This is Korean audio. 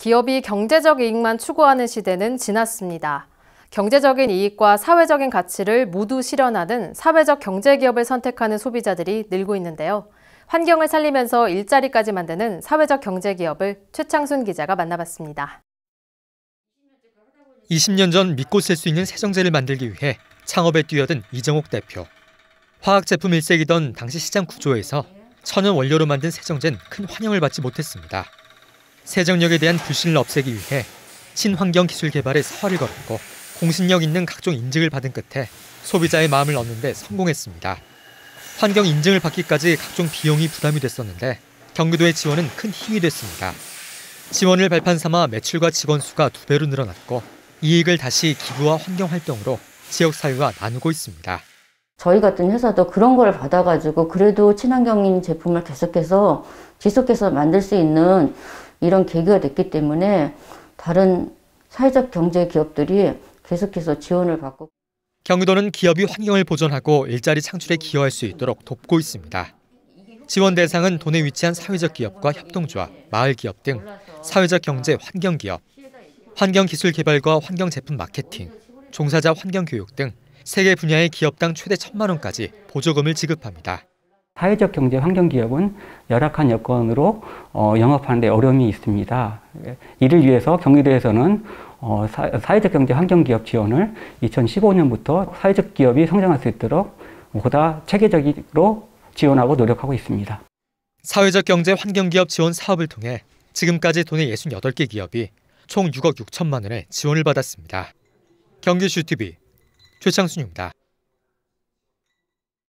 기업이 경제적 이익만 추구하는 시대는 지났습니다. 경제적인 이익과 사회적인 가치를 모두 실현하는 사회적 경제기업을 선택하는 소비자들이 늘고 있는데요. 환경을 살리면서 일자리까지 만드는 사회적 경제기업을 최창순 기자가 만나봤습니다. 20년 전 믿고 쓸 수 있는 세정제를 만들기 위해 창업에 뛰어든 이정옥 대표. 화학제품 일색이던 당시 시장 구조에서 천연 원료로 만든 세정제는 큰 환영을 받지 못했습니다. 세정력에 대한 불신을 없애기 위해 친환경 기술 개발에 사활을 걸었고 공신력 있는 각종 인증을 받은 끝에 소비자의 마음을 얻는 데 성공했습니다. 환경 인증을 받기까지 각종 비용이 부담이 됐었는데 경기도의 지원은 큰 힘이 됐습니다. 지원을 발판 삼아 매출과 직원 수가 2배로 늘어났고 이익을 다시 기부와 환경 활동으로 지역사회와 나누고 있습니다. 저희 같은 회사도 그런 걸 받아가지고 그래도 친환경인 제품을 지속해서 만들 수 있는 이런 계기가 됐기 때문에 다른 사회적 경제 기업들이 계속해서 지원을 받고. 경기도는 기업이 환경을 보존하고 일자리 창출에 기여할 수 있도록 돕고 있습니다. 지원 대상은 도내에 위치한 사회적 기업과 협동조합, 마을 기업 등 사회적 경제 환경 기업, 환경 기술 개발과 환경 제품 마케팅, 종사자 환경 교육 등 3개 분야의 기업당 최대 1,000만 원까지 보조금을 지급합니다. 사회적 경제 환경 기업은 열악한 여건으로 영업하는 데 어려움이 있습니다. 이를 위해서 경기도에서는 사회적 경제 환경 기업 지원을 2015년부터 사회적 기업이 성장할 수 있도록 보다 체계적으로 지원하고 노력하고 있습니다. 사회적 경제 환경 기업 지원 사업을 통해 지금까지 도내 68개 기업이 총 6억 6천만 원의 지원을 받았습니다. 경기슈TV 최창순입니다.